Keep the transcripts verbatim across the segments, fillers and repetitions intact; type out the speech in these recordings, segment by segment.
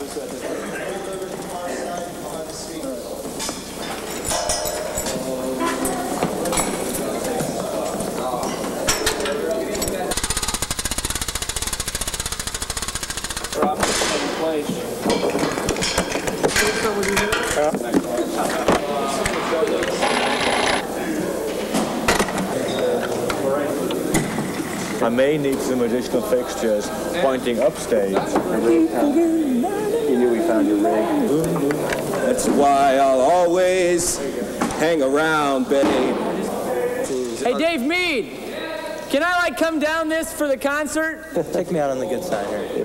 Drop it in place. I may need some additional fixtures pointing upstage. You knew we found your rig. That's why I'll always hang around, babe. Hey, Dave Mead, can I like come down this for the concert? Take me out on the good side here.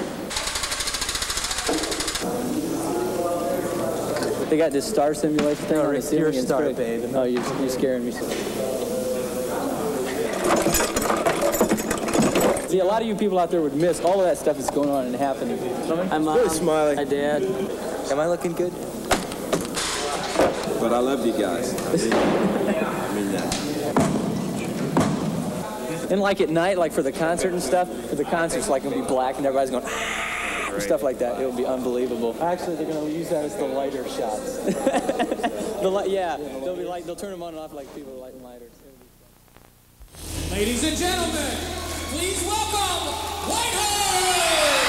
They got this star simulation thing. No, on the Rick, ceiling. you're a It's star, great. babe. Oh, you're, you're scaring me. See, a lot of you people out there would miss all of that stuff that's going on and happening. Hi, Mom. Really smiling. Hi, Dad. Am I looking good? But I love you guys. I mean that. And like at night, like for the concert and stuff, for the concert's like gonna be black and everybody's going ah, and stuff like that. It would be unbelievable. Actually, they're gonna use that as the lighter shots. the li yeah, they'll be like they'll turn them on and off like people are lighting lighters. Ladies and gentlemen, please welcome Whitehall!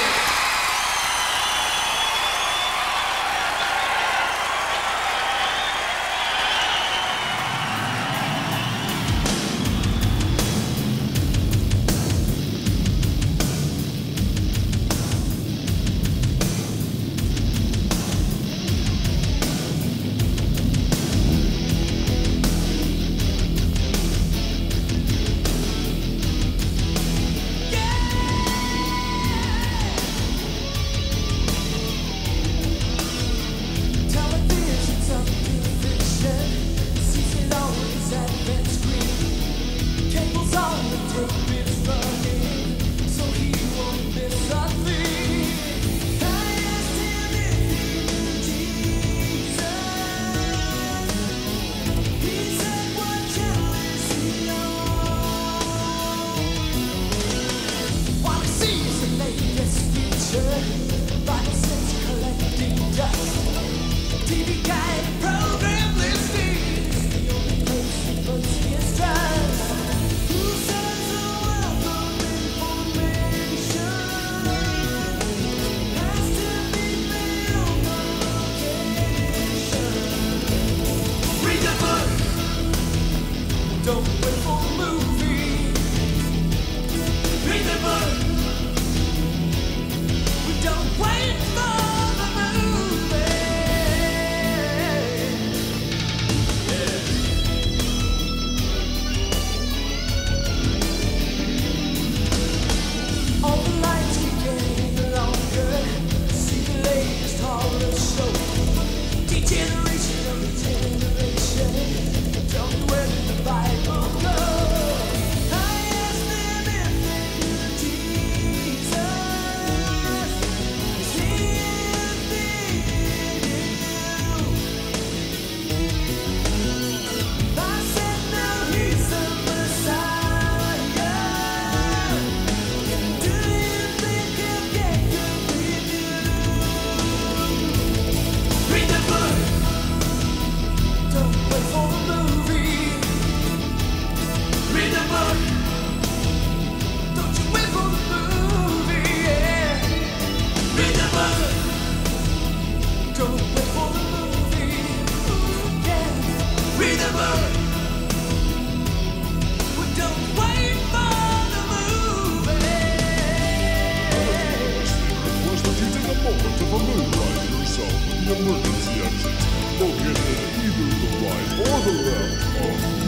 Emergency exit located at either the right or the left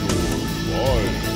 of your ride.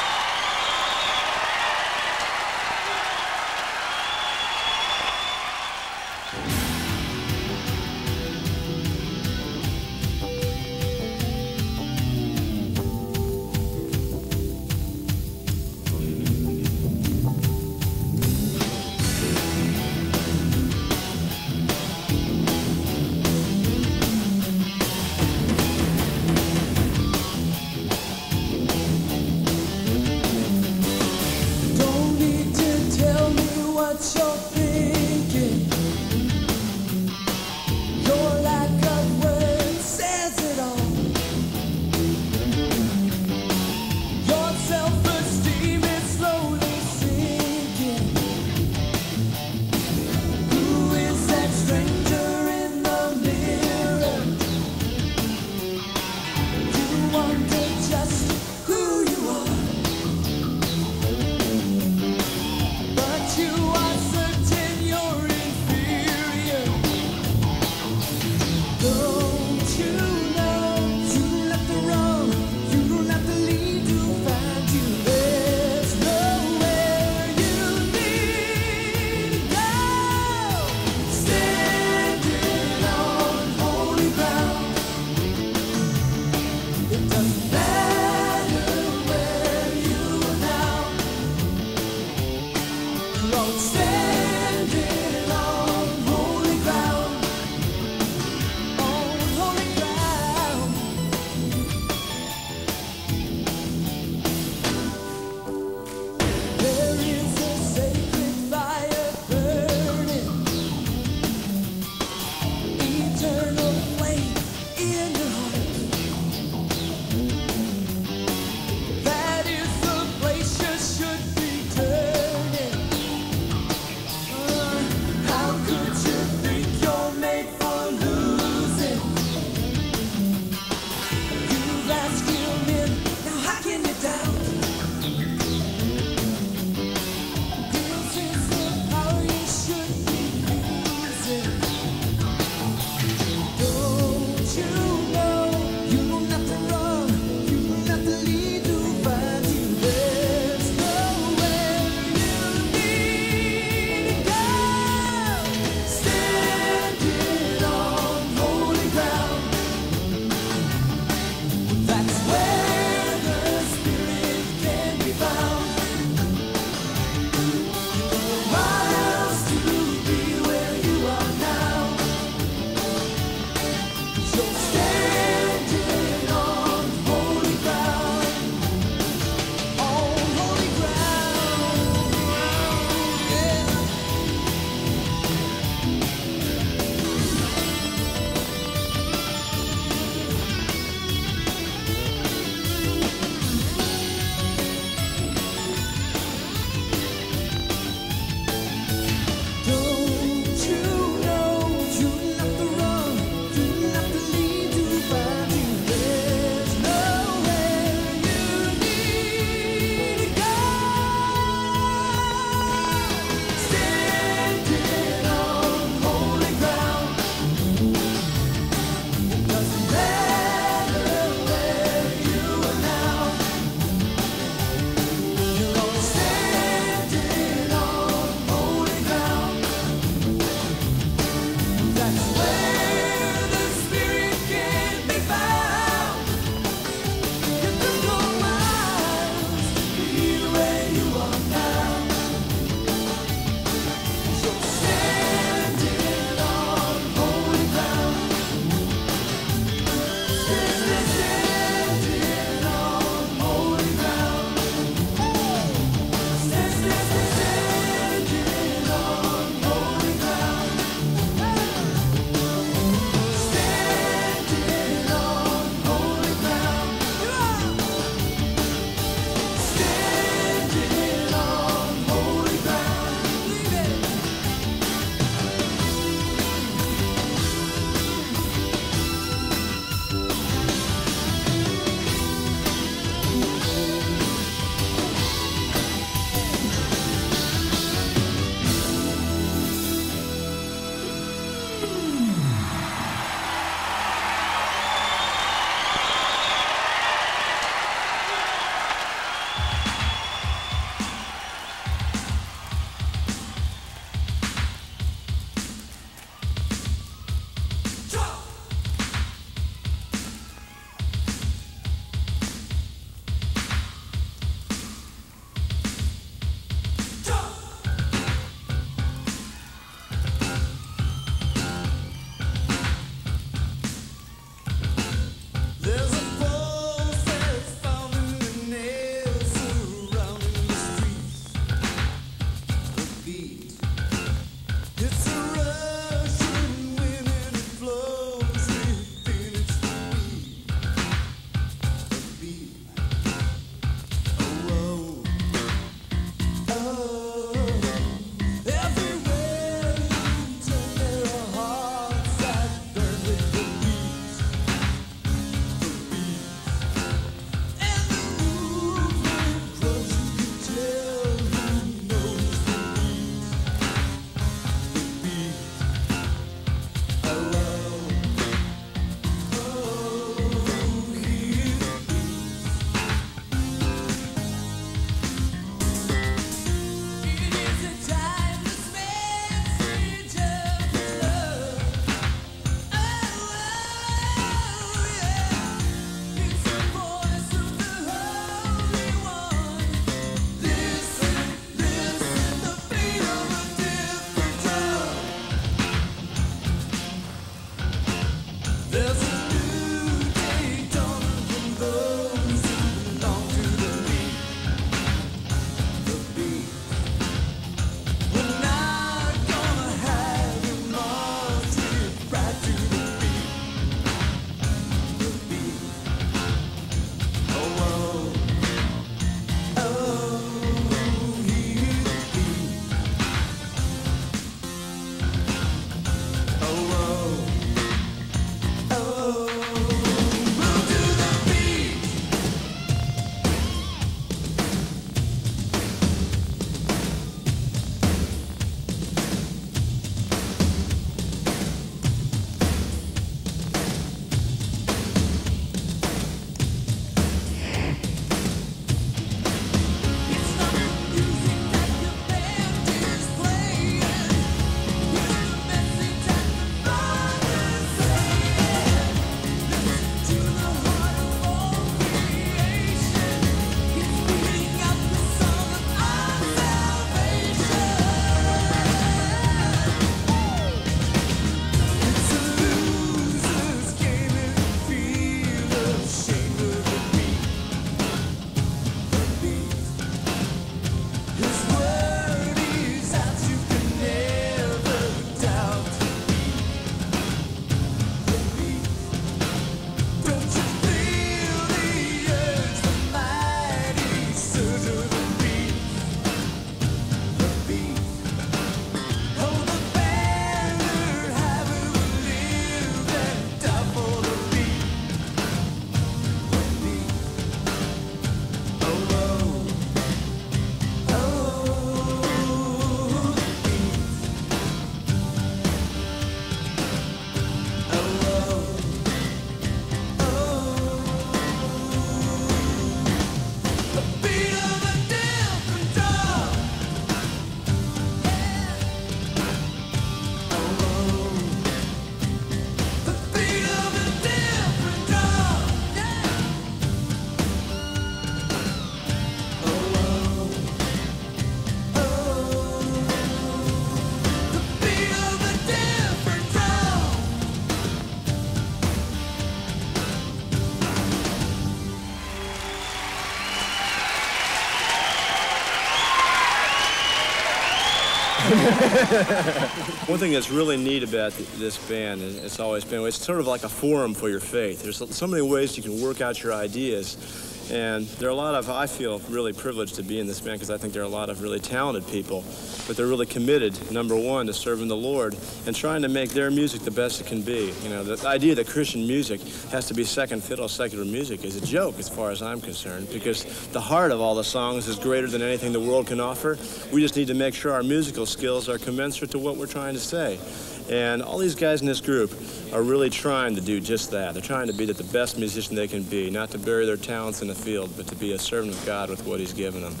One thing that's really neat about th this band, and it's always been, it's sort of like a forum for your faith. There's so many ways you can work out your ideas. And there are a lot of, I feel really privileged to be in this band because I think there are a lot of really talented people, but they're really committed, number one, to serving the Lord and trying to make their music the best it can be. You know, the idea that Christian music has to be second fiddle secular music is a joke as far as I'm concerned, because the heart of all the songs is greater than anything the world can offer. We just need to make sure our musical skills are commensurate to what we're trying to say. And all these guys in this group are really trying to do just that. They're trying to be the best musician they can be, not to bury their talents in the field, but to be a servant of God with what he's given them.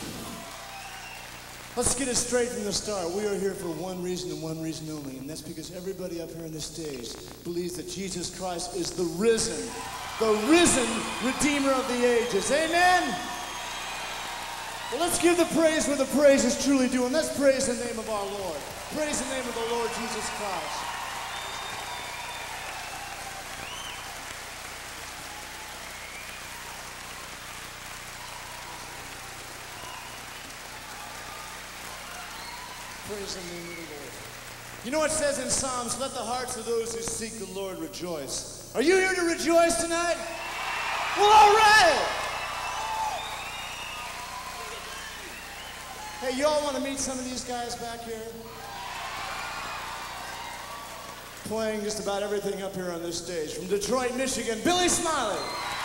Let's get it straight from the start. We are here for one reason and one reason only, and that's because everybody up here on this stage believes that Jesus Christ is the risen, the risen Redeemer of the ages. Amen? Well, let's give the praise where the praise is truly due, and let's praise the name of our Lord. Praise the name of the Lord Jesus Christ. Praise the name of the Lord. You know what it says in Psalms, let the hearts of those who seek the Lord rejoice. Are you here to rejoice tonight? Well, all right. Hey, y'all want to meet some of these guys back here? Playing just about everything up here on this stage. From Detroit, Michigan, Billy Smiley.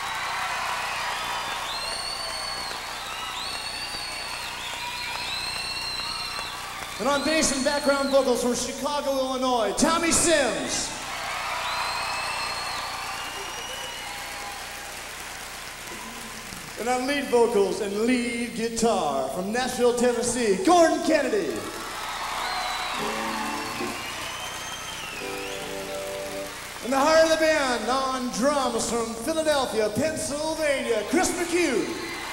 And on bass and background vocals from Chicago, Illinois, Tommy Sims. And on lead vocals and lead guitar from Nashville, Tennessee, Gordon Kennedy. And the heart of the band on drums from Philadelphia, Pennsylvania, Chris McHugh.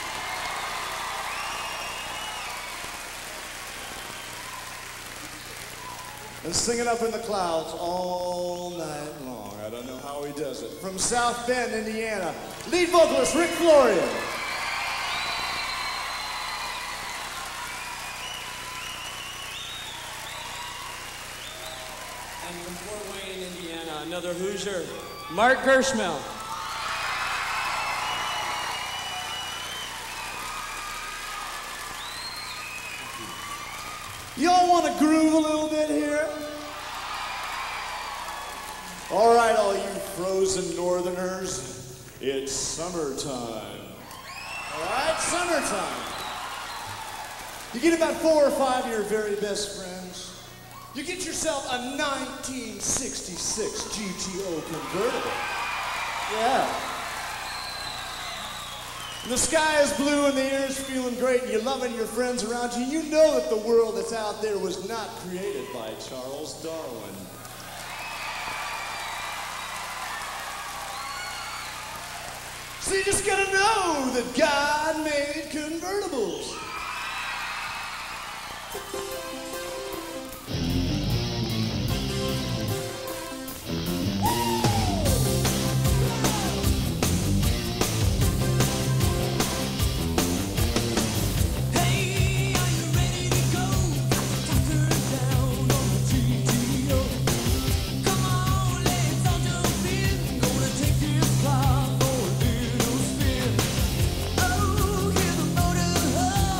And singing up in the clouds all night long. I don't know how he does it. From South Bend, Indiana, lead vocalist Rick Florian. And from Fort Wayne, Indiana, another Hoosier, Mark Gershmel. Y'all want to groove a little bit here? All right, all you frozen northerners, it's summertime. All right, summertime. You get about four or five of your very best friends. You get yourself a nineteen sixty-six G T O convertible. Yeah. And the sky is blue and the air is feeling great and you're loving your friends around you. You know that the world that's out there was not created by Charles Darwin. So you just gotta know that God made convertibles. Oh, hear the motor hum.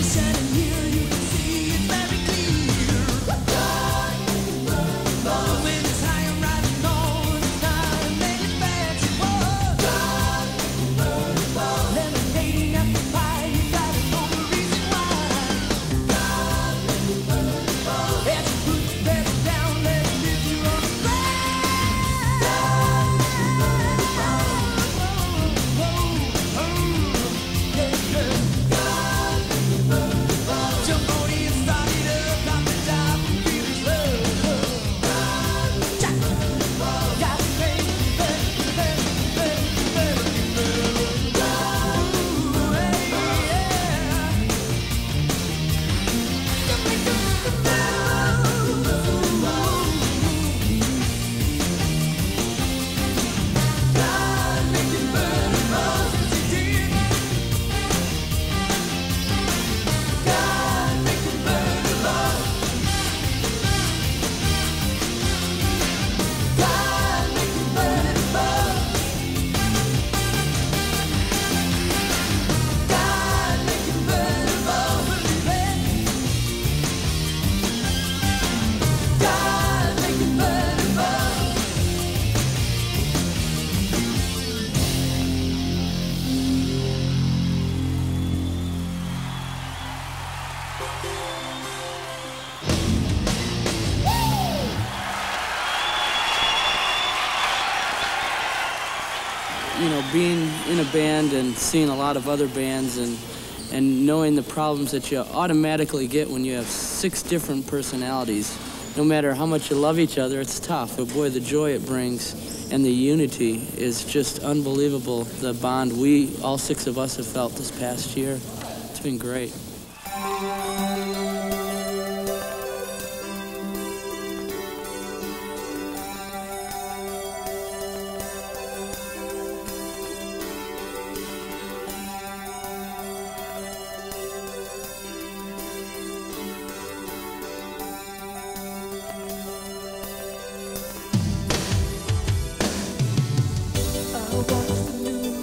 You know, being in a band and seeing a lot of other bands and and knowing the problems that you automatically get when you have six different personalities. No matter how much you love each other, it's tough. But boy, the joy it brings and the unity is just unbelievable. The bond we, all six of us, have felt this past year. It's been great.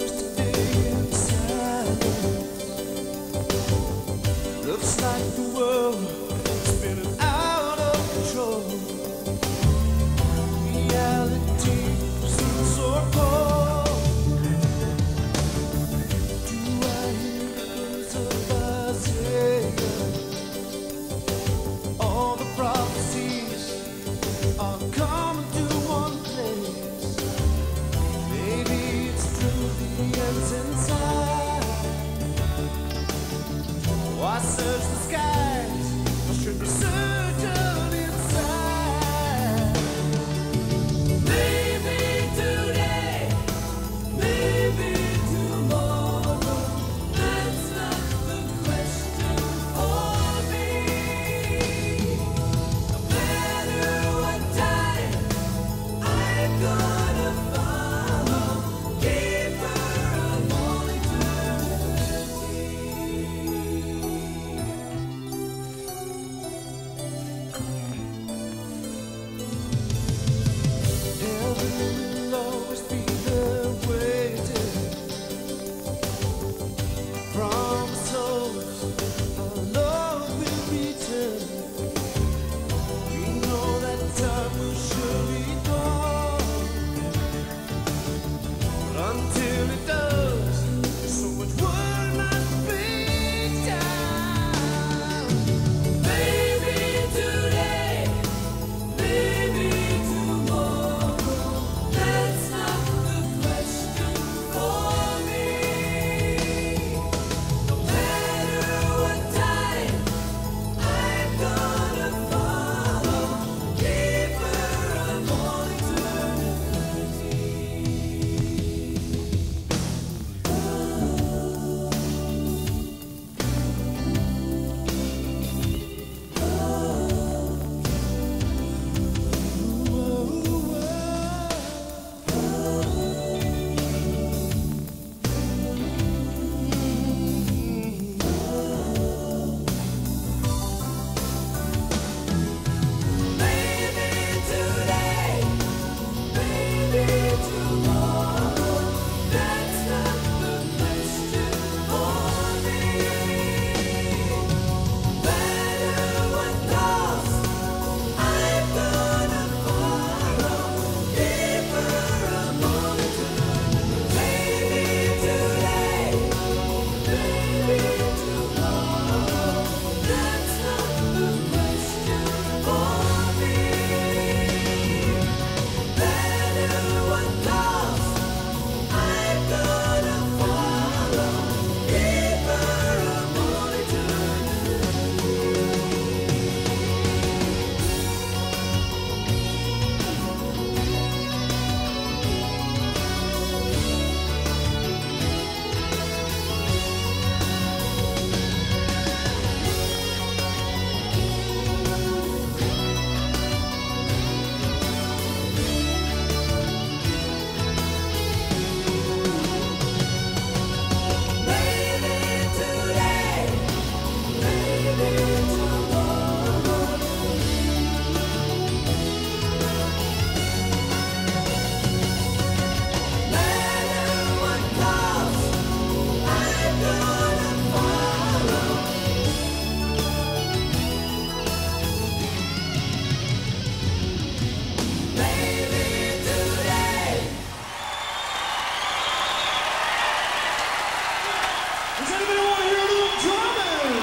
Looks like the world Does anybody want to hear a little drumming?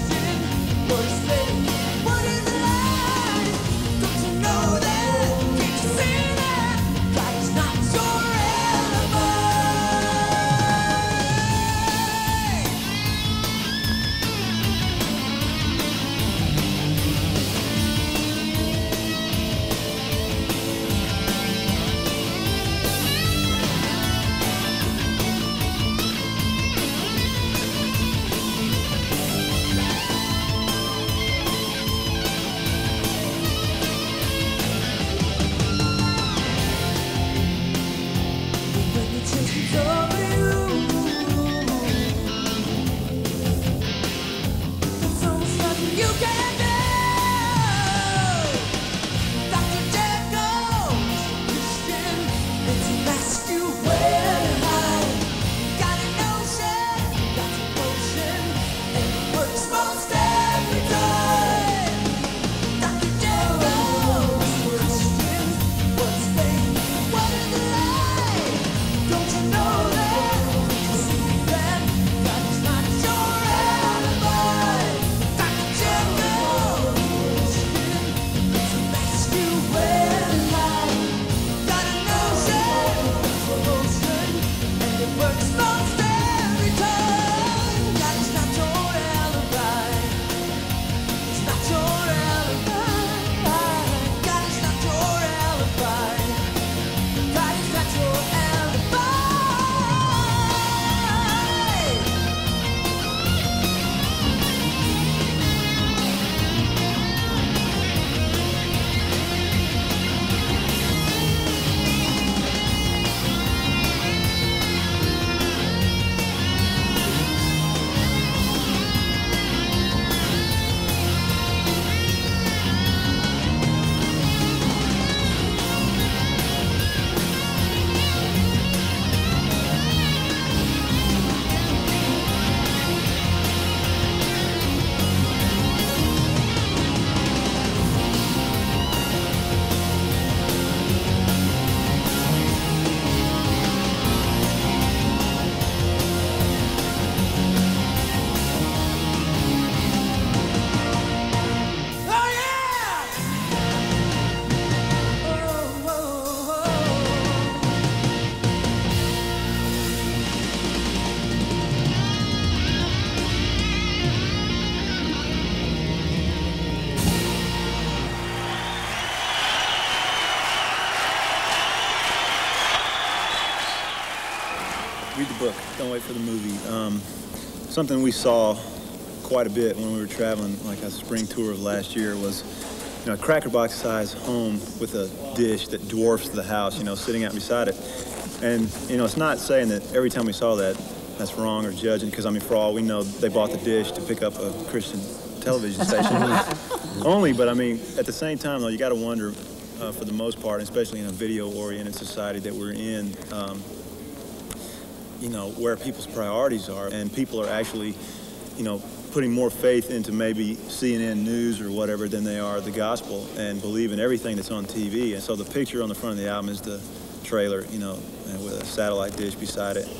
What is life? Don't you know that? Read the book. Don't wait for the movie. Um, something we saw quite a bit when we were traveling, like a spring tour of last year, was you know, a cracker box size home with a dish that dwarfs the house, you know, sitting out beside it. And, you know, it's not saying that every time we saw that, that's wrong or judging, because, I mean, for all we know, they bought the dish to pick up a Christian television station only. But, I mean, at the same time, though, you got to wonder, uh, for the most part, especially in a video-oriented society that we're in, um, you know, where people's priorities are. And people are actually, you know, putting more faith into maybe C N N News or whatever than they are the gospel, and believe in everything that's on T V. And so the picture on the front of the album is the trailer, you know, and with a satellite dish beside it.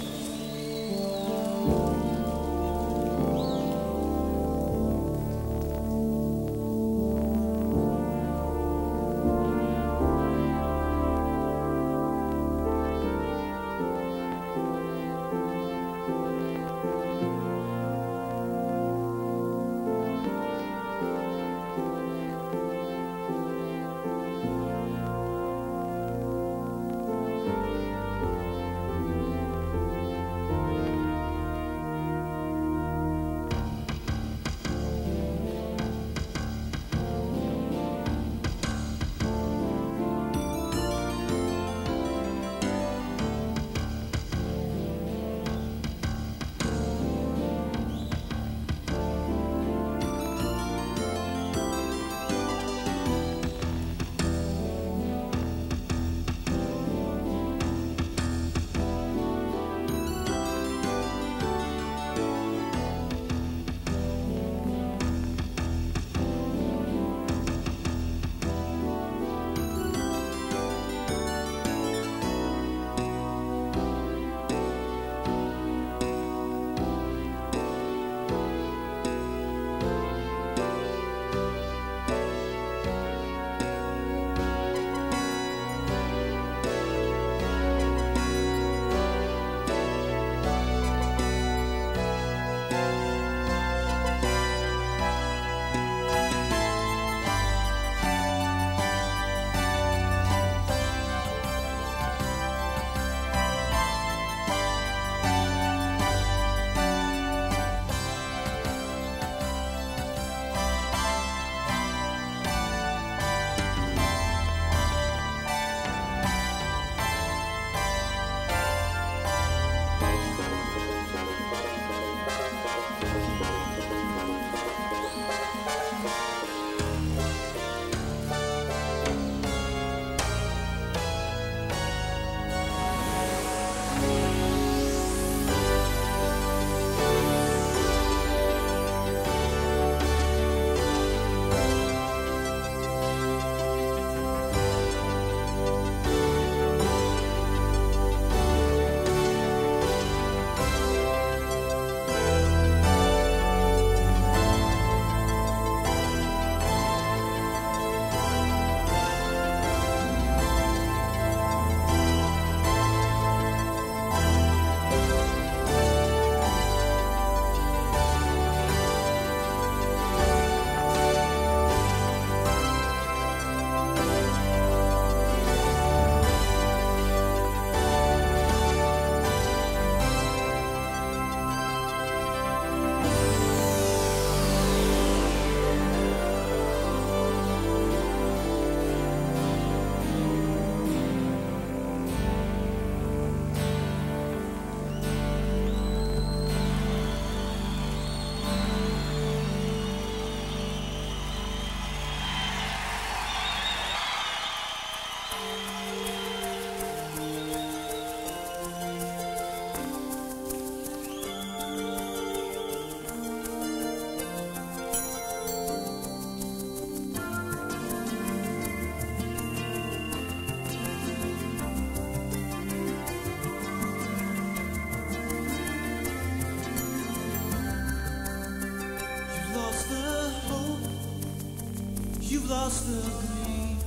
You've lost the gleam.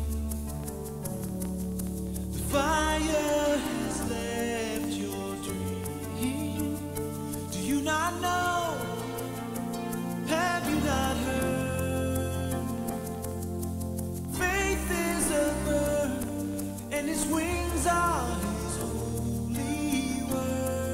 The fire has left your dream. Do you not know? Have you not heard? Faith is a bird, and its wings are his holy word.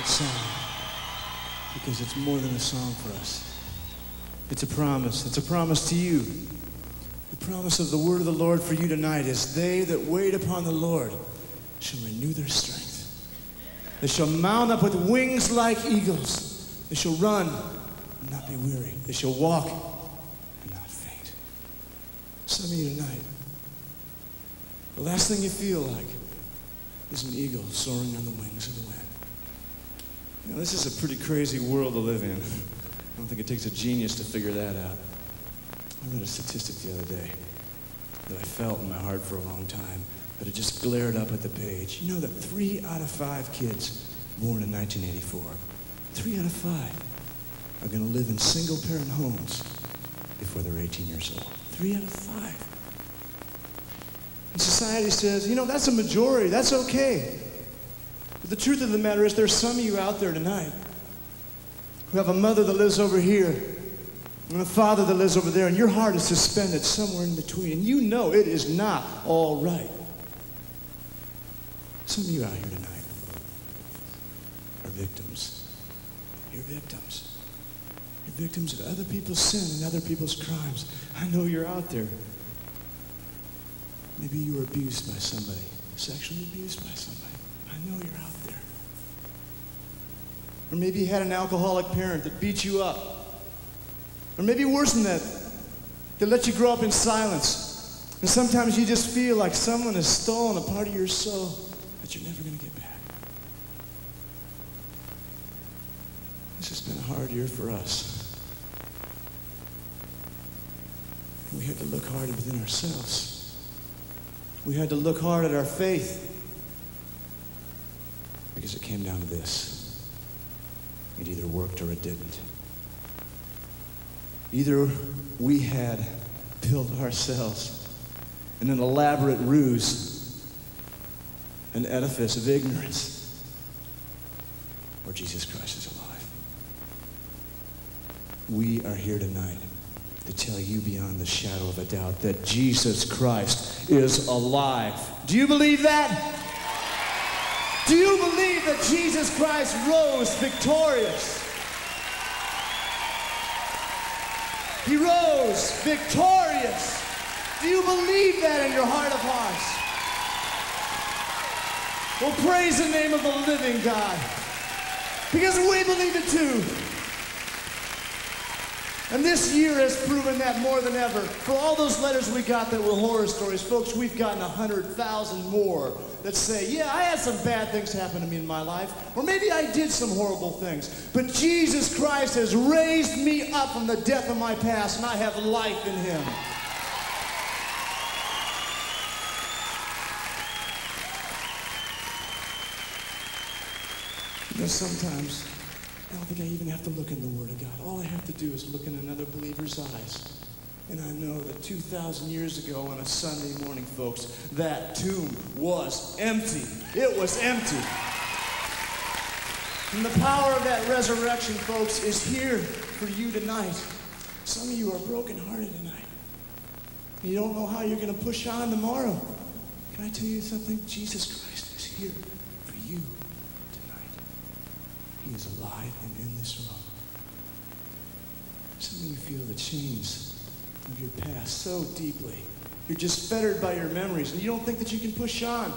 song because it's more than a song for us. It's a promise. It's a promise to you. The promise of the word of the Lord for you tonight is they that wait upon the Lord shall renew their strength. They shall mount up with wings like eagles. They shall run and not be weary. They shall walk and not faint. Some of you tonight, the last thing you feel like is an eagle soaring on the wings of the wind. You know, this is a pretty crazy world to live in. I don't think it takes a genius to figure that out. I read a statistic the other day that I felt in my heart for a long time, but it just glared up at the page. You know that three out of five kids born in nineteen eighty-four, three out of five are going to live in single-parent homes before they're eighteen years old. Three out of five. And society says, you know, that's a majority. That's okay. But the truth of the matter is there's some of you out there tonight who have a mother that lives over here and a father that lives over there, and your heart is suspended somewhere in between, and you know it is not all right. Some of you out here tonight are victims. You're victims. You're victims of other people's sin and other people's crimes. I know you're out there. Maybe you were abused by somebody, sexually abused by somebody. I know you're out there. Or maybe you had an alcoholic parent that beat you up. Or maybe worse than that, they let you grow up in silence. And sometimes you just feel like someone has stolen a part of your soul that you're never going to get back. This has been a hard year for us. We had to look hard within ourselves. We had to look hard at our faith because it came down to this. It either worked or it didn't. Either we had built ourselves in an elaborate ruse, an edifice of ignorance, or Jesus Christ is alive. We are here tonight to tell you beyond the shadow of a doubt that Jesus Christ is alive. Do you believe that? Do you believe that Jesus Christ rose victorious? He rose victorious. Do you believe that in your heart of hearts? Well, praise the name of the living God, because we believe it too. And this year has proven that more than ever. For all those letters we got that were horror stories, folks, we've gotten a hundred thousand more that say, yeah, I had some bad things happen to me in my life, or maybe I did some horrible things, but Jesus Christ has raised me up from the death of my past, and I have life in him. You know, sometimes I don't think I even have to look in the Word of God. All I have to do is look in another believer's eyes. And I know that two thousand years ago on a Sunday morning, folks, that tomb was empty. It was empty. And the power of that resurrection, folks, is here for you tonight. Some of you are brokenhearted tonight. You don't know how you're going to push on tomorrow. Can I tell you something? Jesus Christ is here for you tonight. He is alive and in this room. Some of you feel the chains of your past so deeply. You're just fettered by your memories, and you don't think that you can push on.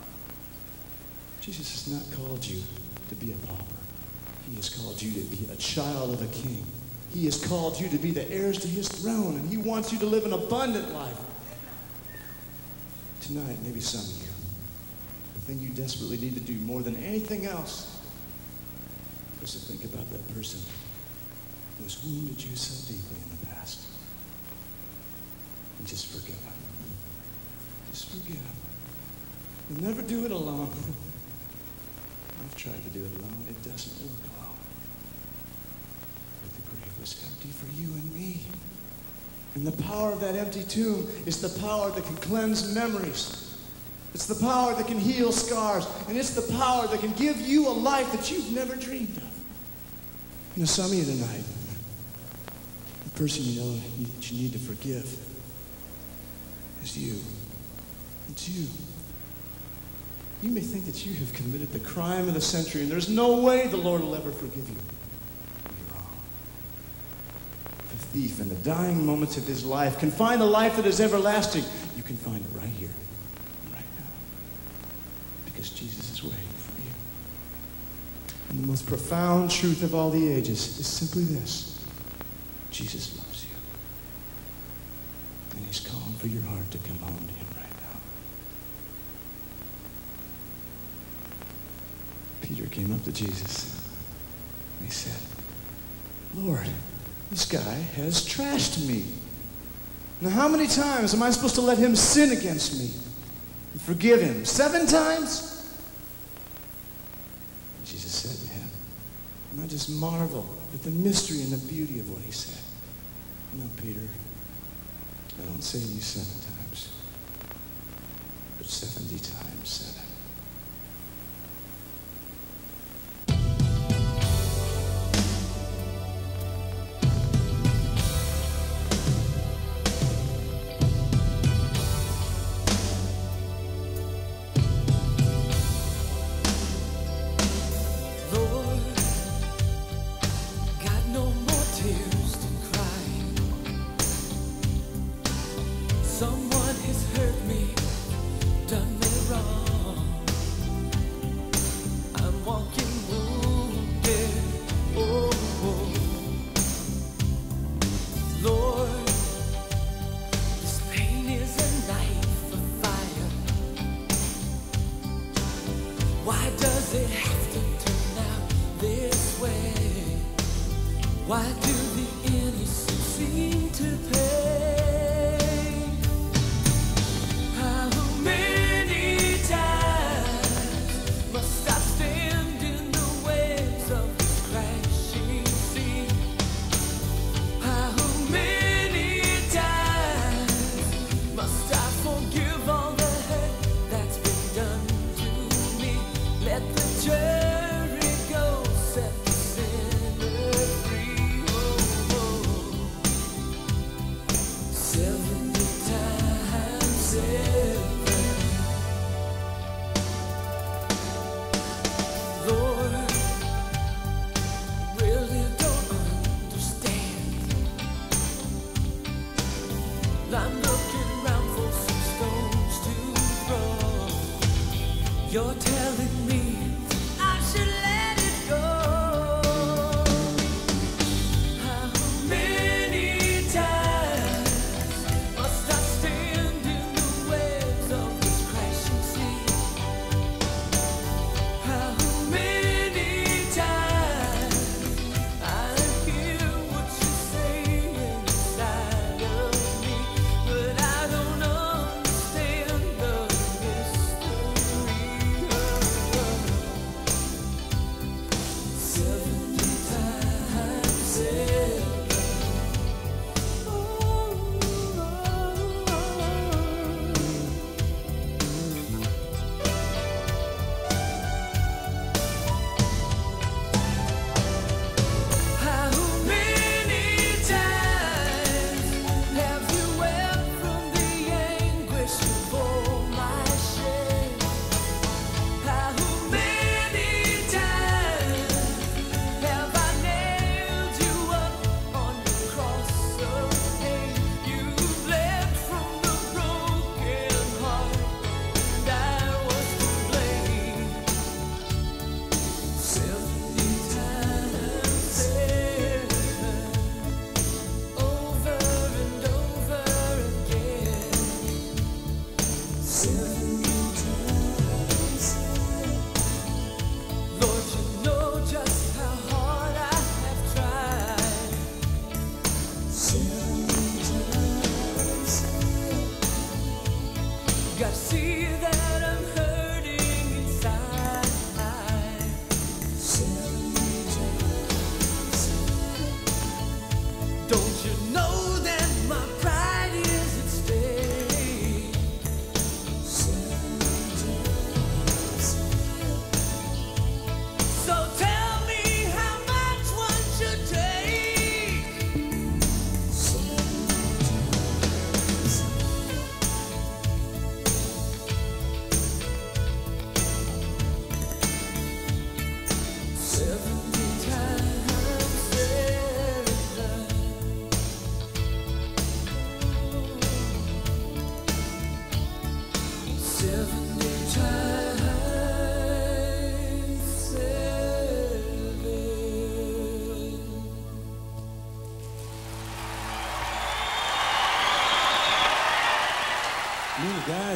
Jesus has not called you to be a pauper. He has called you to be a child of a king. He has called you to be the heirs to his throne, and he wants you to live an abundant life. Tonight, maybe some of you, the thing you desperately need to do more than anything else is to think about that person who has wounded you so deeply in the past. And just forgive him. Just forgive him. You'll never do it alone. I've tried to do it alone. It doesn't work alone. But the grave was empty for you and me. And the power of that empty tomb is the power that can cleanse memories. It's the power that can heal scars. And it's the power that can give you a life that you've never dreamed of. You know, some of you tonight, the person you know that you need to forgive is you. It's you. You may think that you have committed the crime of the century, and there's no way the Lord will ever forgive you. You're wrong. The thief in the dying moments of his life can find the life that is everlasting. You can find it right here, right now, because Jesus is waiting for you. And the most profound truth of all the ages is simply this: Jesus loves you. And he's calling for your heart to come home to him right now. Peter came up to Jesus and he said, Lord, this guy has trashed me. Now how many times am I supposed to let him sin against me and forgive him? Seven times? And Jesus said to him, and I just marvel at the mystery and the beauty of what he said. No, Peter, I don't say to you seven times, but seventy times seven. Someone has hurt me, done me wrong. I'm walking wounded, oh, oh. Lord, this pain is a knife of fire. Why does it have to turn out this way? Why do the innocent seem to pay?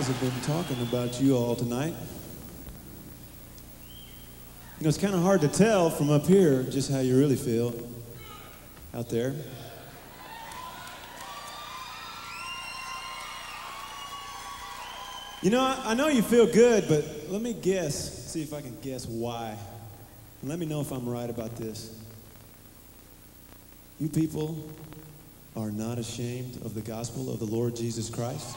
guys have been talking about you all tonight. You know, it's kind of hard to tell from up here just how you really feel out there. You know, I, I know you feel good, but let me guess, see if I can guess why. And let me know if I'm right about this. You people are not ashamed of the gospel of the Lord Jesus Christ?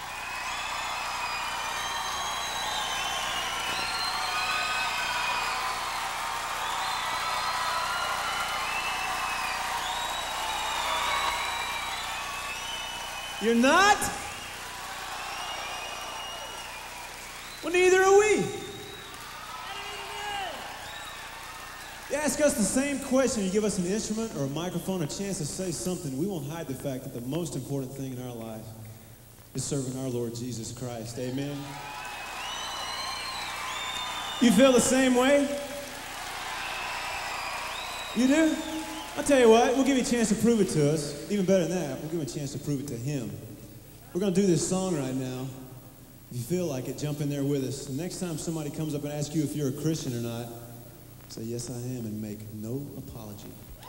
You're not? Well, neither are we. You ask us the same question, you give us an instrument or a microphone, a chance to say something, we won't hide the fact that the most important thing in our life is serving our Lord Jesus Christ. Amen? You feel the same way? You do? I'll tell you what, we'll give you a chance to prove it to us. Even better than that, we'll give you a chance to prove it to Him. We're going to do this song right now. If you feel like it, jump in there with us. The next time somebody comes up and asks you if you're a Christian or not, say, yes, I am, and make no apology.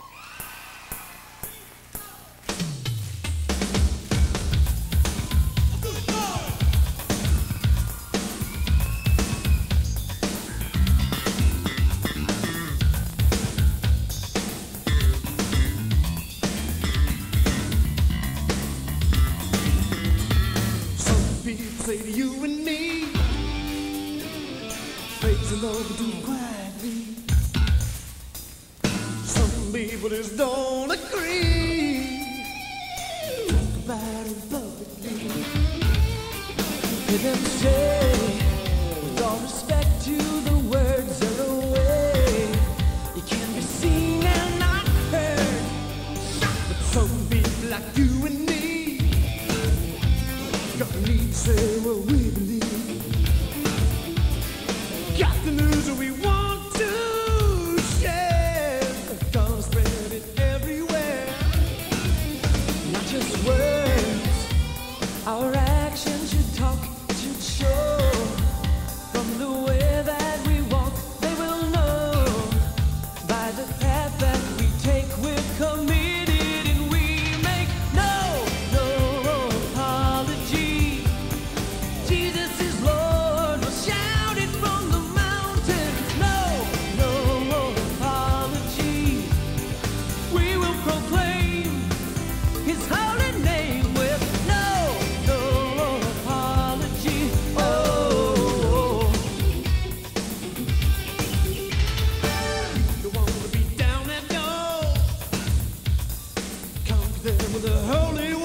Say to you and me, praise the Lord, but do it quietly. Some people just don't agree. Talk about it publicly. Hear them say, with all respect to the words of the way, you can be seen and not heard. But some people like you and me got need to say what we believe. Got the news that we want to share. Gonna spread it everywhere. Not just words, our actions should talk, should show. From the way that we walk, they will know. By the path that we take, we're committed and we make no, no apology. Jesus is Lord, we'll shout it from the mountains. No, no apology. We will proclaim His holy name with no, no apology. Oh, you want to be down and go, come to them with a holy